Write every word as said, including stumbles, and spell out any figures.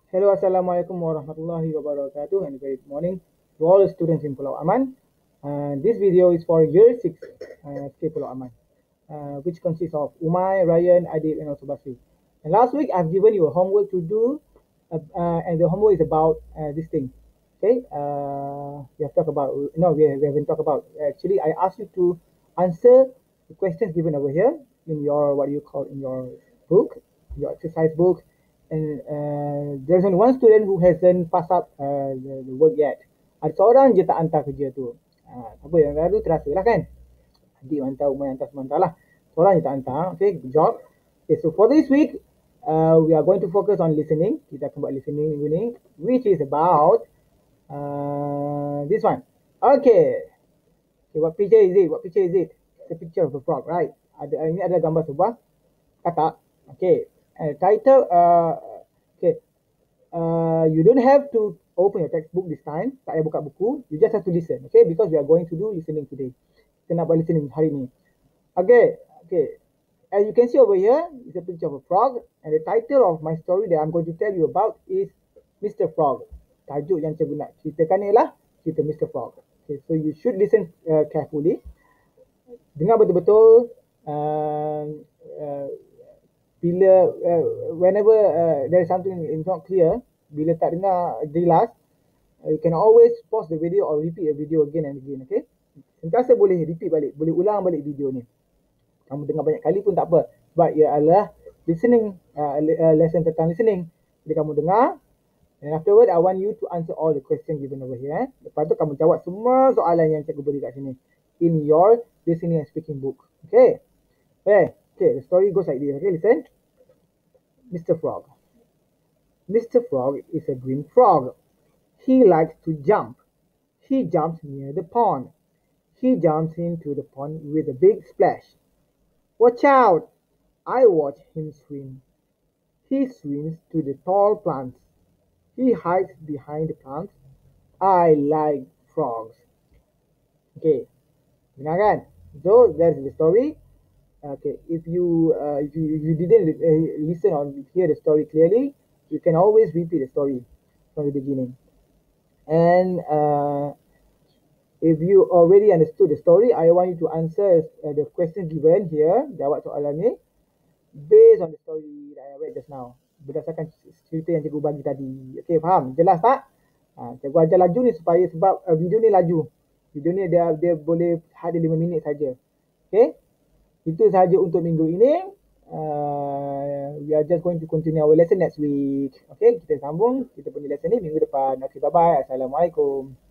Hello, Assalamualaikum warahmatullahi wabarakatuh, and great morning to all students in Pulau Aman. Uh, this video is for year six, uh, S K Pulau Aman, uh, which consists of Umay, Ryan, Adib, and also Basri. And last week, I've given you a homework to do, uh, uh, and the homework is about uh, this thing. Okay, uh, we have talked about, no, we, we haven't talked about, actually, I asked you to answer the questions given over here in your, what do you call, in your book, your exercise book, and uh, there's only one student who hasn't passed up uh, the, the work yet. Ada seorang je tak hantar kerja tu. Uh, apa yang lalu terasa lah kan. Adik hantar, Umar hantar, semua hantar lah. Seorang je tak hantar. Okay, good job. Okay, so for this week, uh, we are going to focus on listening. Kita akan buat listening minggu ni, which is about uh, this one. Okay. Okay, what picture is it? What picture is it? It's a picture of a frog, right? Ada, ini ada gambar sebuah katak. Okay. Uh, title, uh, okay, uh, you don't have to open your textbook this time. Tak payah buka buku. You just have to listen, okay? Because we are going to do listening today. Kita nak buat listening hari ni. Okay, okay. As you can see over here, it's a picture of a frog. And the title of my story that I'm going to tell you about is Mister Frog. Tajuk yang saya guna ceritakan ialah cerita Mister Frog. Okay, so you should listen uh, carefully. Dengar betul-betul. Uh, uh, bila uh, whenever uh, there is something is not clear, bila tak dengar jelas, uh, you can always pause the video or repeat the video again and again, okay? Sentiasa boleh repeat balik, boleh ulang balik video ni. Kamu dengar banyak kali pun tak apa, sebab ia adalah listening, uh, lesson tentang listening. Jadi kamu dengar, and afterward I want you to answer all the questions given over here. Eh? Lepas tu kamu jawab semua soalan yang cikgu beri kat sini in your listening and speaking book, okay? Okay. Okay, the story goes like this. Okay, listen. Mister Frog. Mister Frog is a green frog. He likes to jump. He jumps near the pond. He jumps into the pond with a big splash. Watch out! I watch him swim. He swims to the tall plants. He hides behind the plants. I like frogs. Okay, dengar kan? So, that's the story. Okay, if you uh, if you if you didn't uh, listen or hear the story clearly, you can always repeat the story from the beginning. And uh, if you already understood the story, I want you to answer uh, the question given here. Jawab soalan ni based on the story that I read just now. Berdasarkan cerita yang cikgu bagi tadi. Okay, faham? Jelas tak? Ha, cikgu ajar laju ni supaya sebab uh, video ni laju. Video ni dia dia boleh ada lima minit saja. Okay? Itu sahaja untuk minggu ini. Uh, we are just going to continue our lesson next week. Okay, kita sambung kita punya lesson ni minggu depan. Okay, bye-bye. Assalamualaikum.